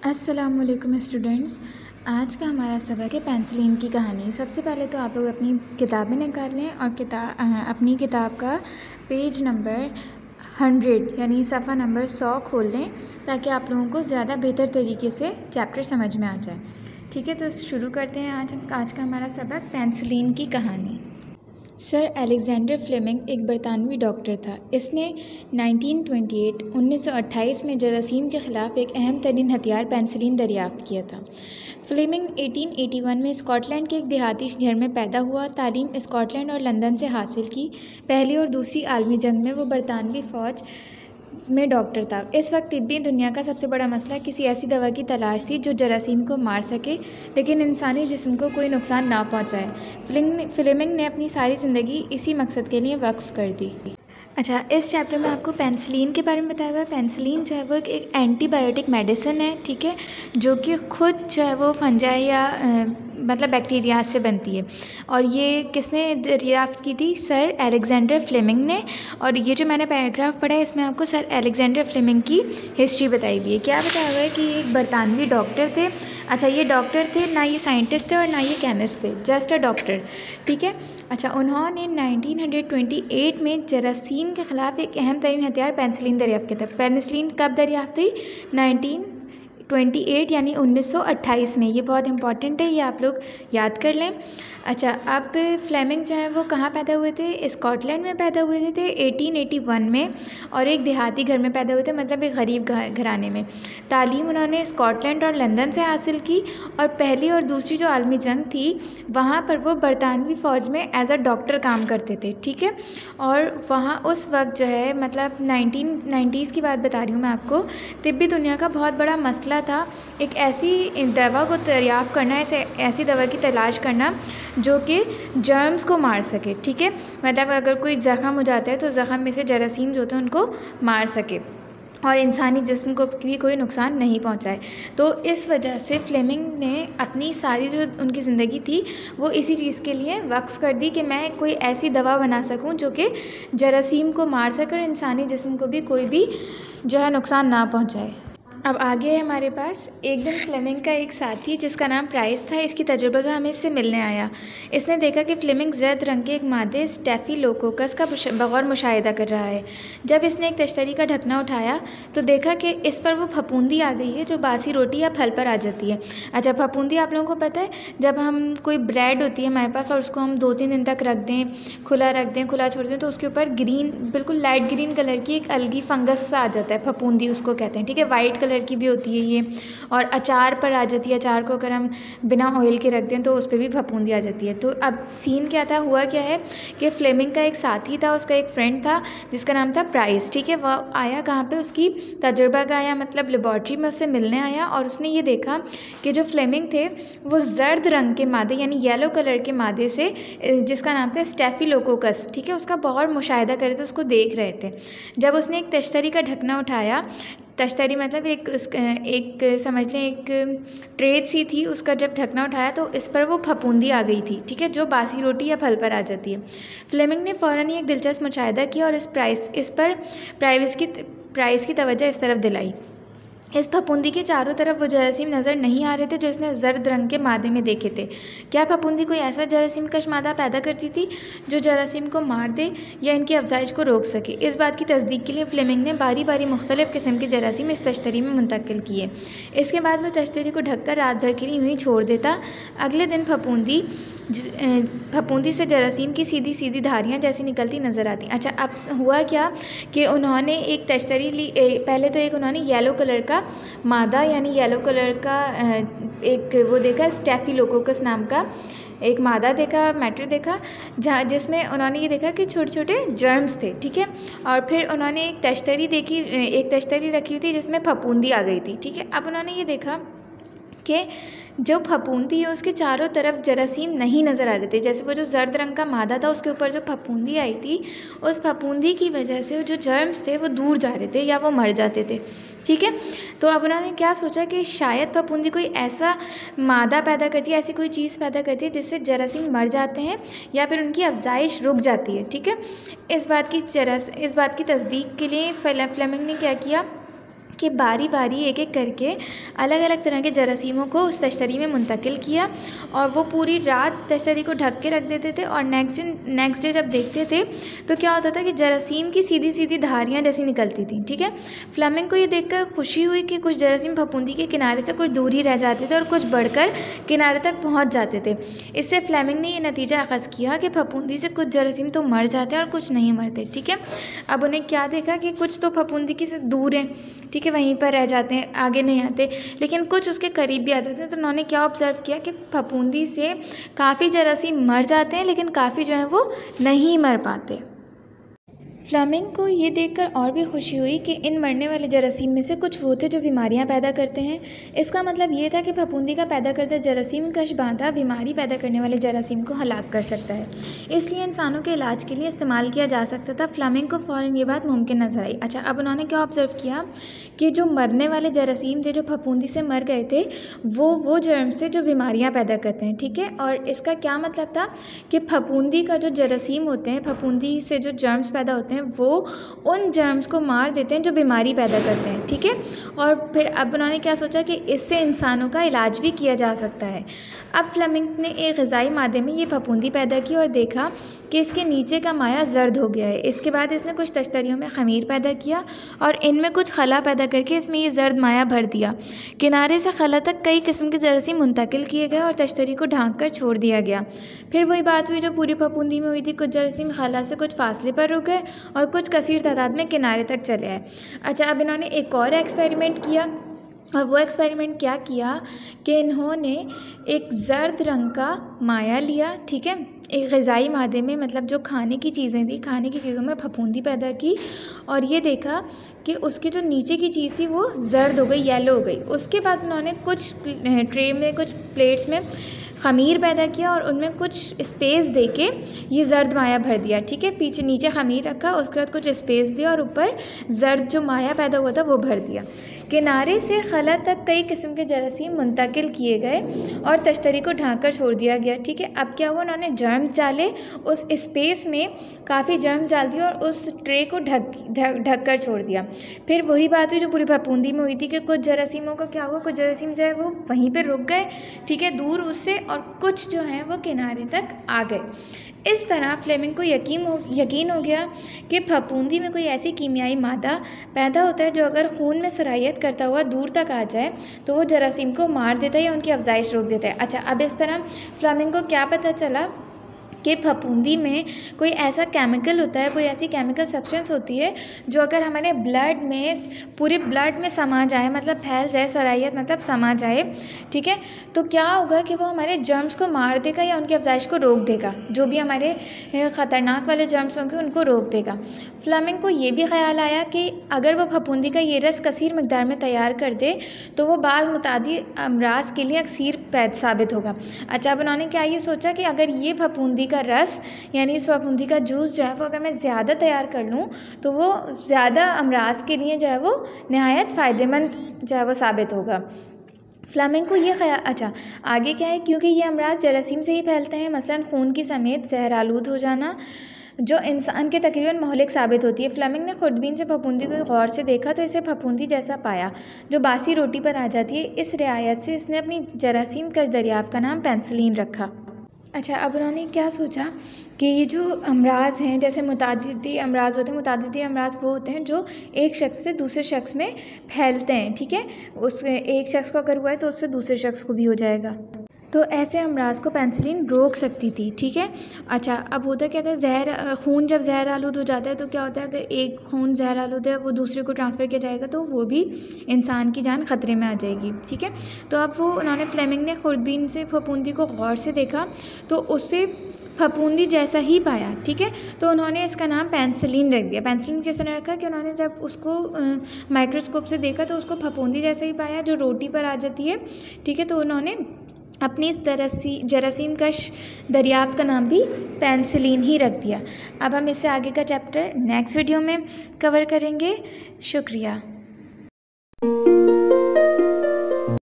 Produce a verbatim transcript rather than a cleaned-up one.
अस्सलाम वालेकुम स्टूडेंट्स। आज का हमारा सबक है पेंसिलिन की कहानी। सबसे पहले तो आप लोग अपनी किताबें निकाल लें और किताब अपनी किताब का पेज नंबर हंड्रेड यानी सफ़ा नंबर सौ खोल लें ताकि आप लोगों को ज़्यादा बेहतर तरीके से चैप्टर समझ में आ जाए। ठीक है, तो शुरू करते हैं आज आज का हमारा सबक, पेंसिलिन की कहानी। सर अलेक्जेंडर फ्लेमिंग एक बरतानवी डॉक्टर था। इसने उन्नीस सौ अट्ठाईस में जरासीम के ख़िलाफ़ एक अहम तरीन हथियार पेंसिलिन दरियाफ़्त किया था। फ्लेमिंग अठारह सौ इक्यासी में स्कॉटलैंड के एक देहाती घर में पैदा हुआ। तालीम स्कॉटलैंड और लंदन से हासिल की। पहली और दूसरी आलमी जंग में वो बरतानवी फ़ौज में डॉक्टर था। इस वक्त तिब्बी दुनिया का सबसे बड़ा मसला किसी ऐसी दवा की तलाश थी जो जरासीम को मार सके लेकिन इंसानी जिस्म को कोई नुकसान ना पहुंचाए। फ्लेमिंग ने अपनी सारी ज़िंदगी इसी मकसद के लिए वक्फ कर दी। अच्छा, इस चैप्टर में आपको पेंसिलिन के बारे में बताया हुआ है। पेंसिलिन जो है वो एक एंटीबायोटिक मेडिसिन है, ठीक है, जो कि ख़ुद जो है वो फंजाई या आ, मतलब बैक्टीरिया से बनती है। और ये किसने दरियाफ़्त की थी? सर अलेक्जेंडर फ्लेमिंग ने। और ये जो मैंने पैराग्राफ पढ़ा है इसमें आपको सर अलेक्जेंडर फ्लेमिंग की हिस्ट्री बताई हुई है। क्या बताया हुआ है कि ये एक बरतानवी डॉक्टर थे। अच्छा, ये डॉक्टर थे, ना ये साइंटिस्ट थे और ना ये केमिस्ट थे, जस्ट अ डॉक्टर, ठीक है। अच्छा, उन्होंने उन्नीस सौ अट्ठाईस में जरासीम के ख़िलाफ़ एक अहम तरीन हथियार पेंसिलिन दरियाफ़्त किया था। पेनिसिलिन कब दरियाफ़्त हुई? नाइनटीन ट्वेंटी एट यानी उन्नीस सौ अट्ठाईस में। ये बहुत इंपॉर्टेंट है, ये आप लोग याद कर लें। अच्छा, अब फ्लेमिंग जो है वो कहाँ पैदा हुए थे? स्कॉटलैंड में पैदा हुए थे अठारह सौ इक्यासी में, और एक देहाती घर में पैदा हुए थे, मतलब एक गरीब घराने में। तालीम उन्होंने स्कॉटलैंड और लंदन से हासिल की और पहली और दूसरी जो आलमी जंग थी वहाँ पर वो बरतानवी फ़ौज में एज अ डॉक्टर काम करते थे, ठीक है। और वहाँ उस वक्त जो है, मतलब नाइनटीन नाइन्टीज़ की बात बता रही हूँ मैं आपको, तिब्बी दुनिया का बहुत बड़ा मसला था एक ऐसी दवा को दरियाफ़्त करना, ऐसे ऐसी दवा की तलाश करना जो कि जर्म्स को मार सके, ठीक है। मतलब अगर कोई ज़ख़म हो जाता है तो ज़ख़म में से जरासीम जो होते हैं उनको मार सके और इंसानी जिस्म को भी कोई नुकसान नहीं पहुंचाए। तो इस वजह से फ्लेमिंग ने अपनी सारी जो उनकी ज़िंदगी थी वो इसी चीज़ के लिए वक्फ़ कर दी कि मैं कोई ऐसी दवा बना सकूं जो कि जरासीम को मार सके और इंसानी जिस्म को भी कोई भी जो है नुकसान ना पहुंचाए। अब आगे है हमारे पास, एक दिन फ्लेमिंग का एक साथी जिसका नाम प्राइस था, इसकी तजुर्बा का हमें इससे मिलने आया। इसने देखा कि फ्लेमिंग जर्द रंग के एक मादे स्टेफिलोकोकस का बगौर मुशाहिदा कर रहा है। जब इसने एक तश्तरी का ढकना उठाया तो देखा कि इस पर वो फफूंदी आ गई है जो बासी रोटी या फल पर आ जाती है। अच्छा, फफूंदी आप लोगों को पता है, जब हम कोई ब्रेड होती है हमारे पास और उसको हम दो तीन दिन तक रख दें, खुला रख दें, खुला छोड़ दें, तो उसके ऊपर ग्रीन, बिल्कुल लाइट ग्रीन कलर की एक अलगी फंगस सा आ जाता है, फफूंदी उसको कहते हैं, ठीक है। वाइट कलर की भी होती है ये, और अचार पर आ जाती है। अचार को अगर हम बिना ऑयल के रख दें तो उस पर भी फफूंदी आ जाती है। तो अब सीन क्या था, हुआ क्या है कि फ्लेमिंग का एक साथी था, उसका एक फ्रेंड था जिसका नाम था प्राइस, ठीक है। वह आया कहाँ पे, उसकी तजुर्बा का आया, मतलब लेबॉर्ट्री में उससे मिलने आया और उसने ये देखा कि जो फ्लेमिंग थे वो जर्द रंग के मादे यानी येलो कलर के मादे से, जिसका नाम था स्टेफिलोकोकस, ठीक है, उसका बहुत मुशाहिदा करे थे, उसको देख रहे थे। जब उसने एक तश्तरी का ढकना उठाया, तश्तरी मतलब एक उस एक समझ लें एक ट्रेड सी थी, उसका जब ढकना उठाया तो इस पर वो फफूंदी आ गई थी, ठीक है, जो बासी रोटी या फल पर आ जाती है। फ्लेमिंग ने फ़ौरन ही एक दिलचस्प मुशाहिदा किया और इस प्राइस इस पर प्राइस की प्राइस की तवज्जो इस तरफ दिलाई। इस फफूंदी के चारों तरफ वो जरासीम नज़र नहीं आ रहे थे जो इसने जर्द रंग के मादे में देखे थे। क्या फफूंदी कोई ऐसा जरासीम कश मादा पैदा करती थी जो जरासीम को मार दे या इनकी अफजाइश को रोक सके? इस बात की तस्दीक के लिए फ्लेमिंग ने बारी बारी मुख्तलिफ़ किस्म के जरासीम इस तश्तरी में मुंतकिल किए। इसके बाद वह तश्तरी को ढककर रात भर के लिए यूँ ही छोड़ देता। अगले दिन फफूंदी फफूंदी से जरासीम की सीधी सीधी धारियाँ जैसी निकलती नज़र आती। अच्छा, अब हुआ क्या कि उन्होंने एक तश्तरी ली, पहले तो एक उन्होंने येलो कलर का मादा यानी येलो कलर का एक वो देखा, स्टेफिलोकोकस नाम का एक मादा देखा, मैटर देखा, जहाँ जिसमें उन्होंने ये देखा कि छोटे छोटे जर्म्स थे, ठीक है। और फिर उन्होंने एक तश्तरी देखी, एक तश्तरी रखी हुई थी जिसमें फफूंदी आ गई थी, ठीक है। अब उन्होंने ये देखा कि जो फफूंदी है उसके चारों तरफ जरासीम नहीं नज़र आ रहे थे। जैसे वो जो जर्द रंग का मादा था उसके ऊपर जो फफूंदी आई थी, उस फफूंदी की वजह से जो जर्म्स थे वो दूर जा रहे थे या वो मर जाते थे, ठीक है। तो अब उन्होंने क्या सोचा कि शायद फफूंदी कोई ऐसा मादा पैदा करती है, ऐसी कोई चीज़ पैदा करती है जिससे जरासीम मर जाते हैं या फिर उनकी अफजाइश रुक जाती है, ठीक है। इस बात की जरा इस बात की तस्दीक के लिए फ्लेमिंग ने क्या किया कि बारी बारी एक एक करके अलग अलग तरह के जरासीमों को उस तश्तरी में मुंतकिल किया और वो पूरी रात तश्तरी को ढक के रख देते थे। और नेक्स्ट डे नेक्स्ट डे जब देखते थे तो क्या होता था कि जरासीम की सीधी सीधी धारियाँ जैसी निकलती थी। ठीक है, फ्लेमिंग को ये देखकर खुशी हुई कि कुछ जरासीम फफूंदी के किनारे से कुछ दूर ही रह जाते थे और कुछ बढ़कर किनारे तक पहुँच जाते थे। इससे फ्लेमिंग ने ये नतीजा अख़ज़ किया कि फफूंदी से कुछ जरासीम तो मर जाते हैं और कुछ नहीं मरते। ठीक है, अब उन्हें क्या देखा कि कुछ तो फफूंदी की से दूर हैं, ठीक है, वहीं पर रह जाते हैं, आगे नहीं आते, लेकिन कुछ उसके करीब भी आ जाते हैं। तो उन्होंने क्या ऑब्ज़र्व किया कि फफूंदी से काफ़ी जरासीम मर जाते हैं लेकिन काफ़ी जो है वो नहीं मर पाते। फ्लेमिंग को ये देखकर और भी खुशी हुई कि इन मरने वाले जरासीम में से कुछ वो थे जो बीमारियां पैदा करते हैं। इसका मतलब ये था कि फफूंदी का पैदा करता जरासीम कश बांधा बीमारी पैदा करने वाले जरासीम को हलाक कर सकता है, इसलिए इंसानों के इलाज के लिए इस्तेमाल किया जा सकता था। फ्लेमिंग को फ़ौरन ये बात मुमकिन नज़र आई। अच्छा, अब उन्होंने क्या ऑब्ज़र्व किया कि जो मरने वाले जरासीम थे जो फफूंदी से मर गए थे वो वो जर्म्स थे जो बीमारियाँ पैदा करते हैं। ठीक है, और इसका क्या मतलब था कि फफूंदी का जो जरासीम होते हैं, फफूंदी से जो जर्म्स पैदा होते हैं वो उन जर्म्स को मार देते हैं जो बीमारी पैदा करते हैं। ठीक है, और फिर अब उन्होंने क्या सोचा कि इससे इंसानों का इलाज भी किया जा सकता है। अब फ्लेमिंग ने एक ग़िज़ाई मादे में ये फफूंदी पैदा की और देखा कि इसके नीचे का माया जर्द हो गया है। इसके बाद इसने कुछ तश्तरियों में ख़मीर पैदा किया और इनमें कुछ खला पैदा करके इसमें ये जर्द माया भर दिया। किनारे से खला तक कई किस्म के जरासीम मुंतकिल किए गए और तश्तरी को ढाँक कर छोड़ दिया गया। फिर वही बात हुई जो पूरी फफूंदी में हुई थी, कुछ जरासीम खला से कुछ फासले पर रुक गए और कुछ कसीर तादाद में किनारे तक चले आए। अच्छा, अब इन्होंने एक और एक्सपेरिमेंट किया और वो एक्सपेरिमेंट क्या किया कि इन्होंने एक जर्द रंग का माया लिया। ठीक है, एक ग़िज़ाई मादे में, मतलब जो खाने की चीज़ें थी, खाने की चीज़ों में फफूंदी पैदा की और ये देखा कि उसकी जो नीचे की चीज़ थी वो जर्द हो गई, येलो हो गई। उसके बाद उन्होंने कुछ ट्रे में, कुछ प्लेट्स में ख़मीर पैदा किया और उनमें कुछ स्पेस देके ये जर्द माया भर दिया। ठीक है, पीछे नीचे ख़मीर रखा, उसके बाद कुछ स्पेस दिया और ऊपर जर्द जो माया पैदा हुआ था वो भर दिया। किनारे से खला तक कई किस्म के जरासीम मुंतकिल किए गए और तश्तरी को ढाँक कर छोड़ दिया गया। ठीक है, अब क्या हुआ, उन्होंने जर्म्स डाले, उस स्पेस में काफ़ी जर्म्स डाल दिए और उस ट्रे को ढक ढक ढक कर छोड़ दिया। फिर वही बात हुई जो पूरी फफूंदी में हुई थी कि कुछ जरासीमों का क्या हुआ, कुछ जरासीम जो है वो वहीं पर रुक गए, ठीक है, दूर उससे, और कुछ जो हैं वो किनारे तक आ गए। इस तरह फ्लेमिंग को यकीन हो यकीन हो गया कि फफूंदी में कोई ऐसी कीमियाई मादा पैदा होता है जो अगर खून में सरायत करता हुआ दूर तक आ जाए तो वो जरासीम को मार देता है या उनकी अफजाइश रोक देता है। अच्छा, अब इस तरह फ्लेमिंग को क्या पता चला कि फफूंदी में कोई ऐसा केमिकल होता है, कोई ऐसी केमिकल सब्सटेंस होती है जो अगर हमारे ब्लड में, पूरे ब्लड में समा जाए, मतलब फैल जाए, सरायत मतलब समा जाए, ठीक है, तो क्या होगा कि वो हमारे जर्म्स को मार देगा या उनकी अफजाइश को रोक देगा। जो भी हमारे ख़तरनाक वाले जर्म्स होंगे उनको रोक देगा। फ्लेमिंग को ये भी ख्याल आया कि अगर वो फफूंदी का ये रस कसीर मकदार में तैयार कर दे तो वो बाद मुतादी अमराज के लिए अक्सीर पैद साबित होगा। अच्छा, अब उन्होंने क्या ये सोचा कि अगर ये फफूंदी का रस यानी इस फफूंदी का जूस जो है वो अगर मैं ज़्यादा तैयार कर लूँ तो वो ज़्यादा अमराज के लिए जो है वो नहायत फ़ायदेमंद जो है वो साबित होगा। फ्लेमिंग को ये ख्याल, अच्छा आगे क्या है, क्योंकि ये अमराज जरासीम से ही फैलते हैं, मसलन खून की समेत जहर आलूद हो जाना जो इंसान के तकरीबन मोहलिक साबित होती है। फ्लेमिंग ने खुर्दबीन से फफूंदी को गौर से देखा तो इसे फफूंदी जैसा पाया जो बासी रोटी पर आ जाती है। इस रियायत से इसने अपनी जरासीम कश दरियाफ़त का नाम पेंसिलिन रखा। अच्छा, अब उन्होंने क्या सोचा कि ये जो अमराज हैं, जैसे मुतादिदी अमराज होते हैं, मुतादिदी अमराज वो होते हैं जो एक शख्स से दूसरे शख्स में फैलते हैं। ठीक है, उस एक शख्स को अगर हुआ है तो उससे दूसरे शख्स को भी हो जाएगा। तो ऐसे अमराज को पेंसिलिन रोक सकती थी। ठीक है, अच्छा अब होता क्या था, जहर खून जब जहर आलूद हो जाता है तो क्या होता है, अगर एक खून जहर आलूद है वो दूसरे को ट्रांसफ़र किया जाएगा तो वो भी इंसान की जान ख़तरे में आ जाएगी। ठीक है, तो अब वो उन्होंने फ्लेमिंग ने खुर्दबीन से फफूंदी को गौर से देखा तो उससे फफूंदी जैसा ही पाया। ठीक है, तो उन्होंने इसका नाम पेंसिलिन रख दिया। पेंसिलिन किस तरह रखा कि उन्होंने जब उसको माइक्रोस्कोप से देखा तो उसको फफूंदी जैसा ही पाया जो रोटी पर आ जाती है। ठीक है, तो उन्होंने अपनी इस दरसी जरासीम कश दरियाफ़त का नाम भी पेंसिलिन ही रख दिया। अब हम इससे आगे का चैप्टर नेक्स्ट वीडियो में कवर करेंगे। शुक्रिया।